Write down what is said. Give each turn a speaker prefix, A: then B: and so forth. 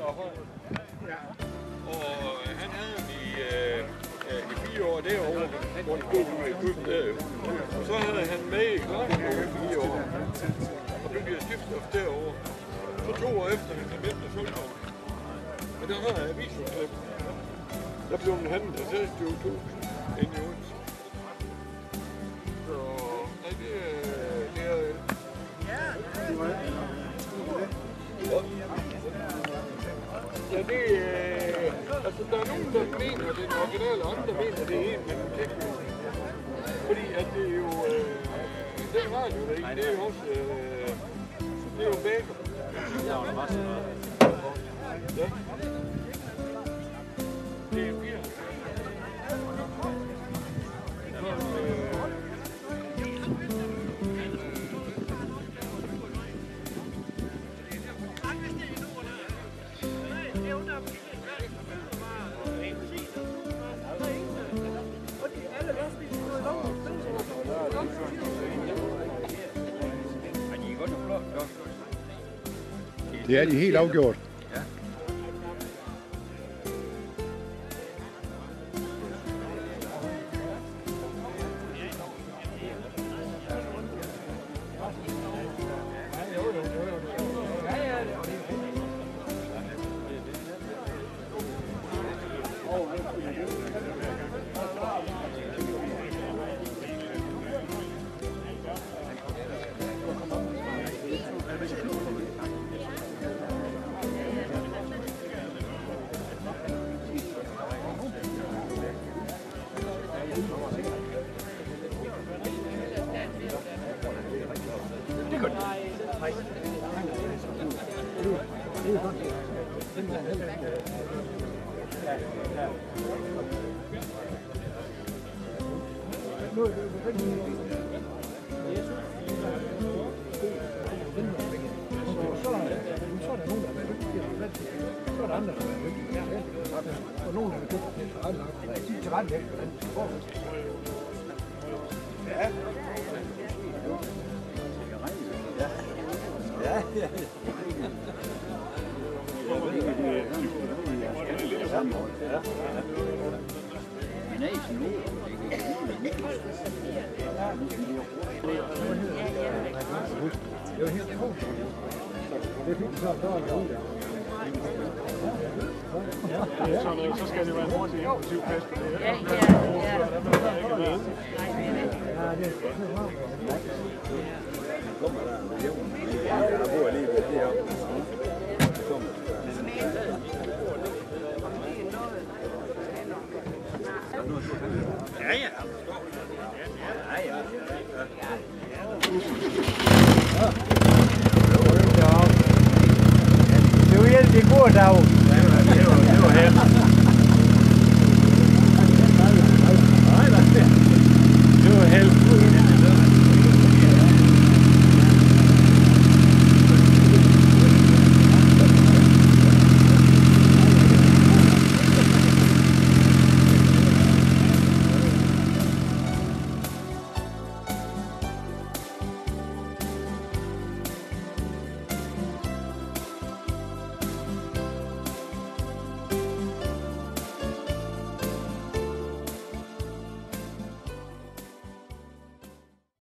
A: Og han havde i 4 år derovre, hvor han købte der. Og så havde han med i Glasgow i 4 år. Og byggede skibsstof derovre. Så 2 år efter, han kom hjem til Sundhavn. Og der har jeg avisudklip. Der blev den handlet til 26.000 ind i Odense. Så nej, det er... Ja, det altså, der er nogen, der mener, det er den originale, og andre mener, det er en med den tekniske. Fordi at det er jo... den radio, der ikke, det er jo også... det er jo begge. Ja. Det er jo fire.
B: Det er de helt afgjort.
C: Ja.
A: Så skal det være en hurtig impulsiv fest.
D: Ja.
C: Kommer der en million? Jeg bor lige ved det her.